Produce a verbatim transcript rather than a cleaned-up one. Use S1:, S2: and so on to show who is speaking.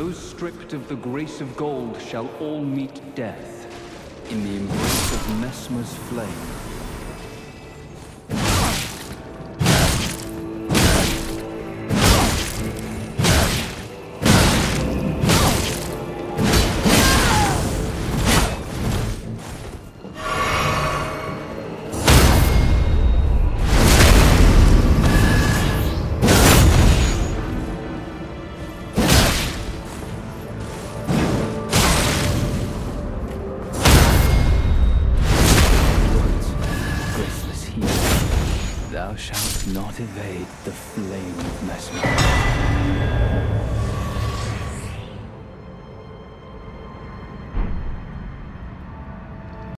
S1: Those stripped of the grace of gold shall all meet death in the embrace of Messmer's flame. Thou shalt not evade the flame of Messmer.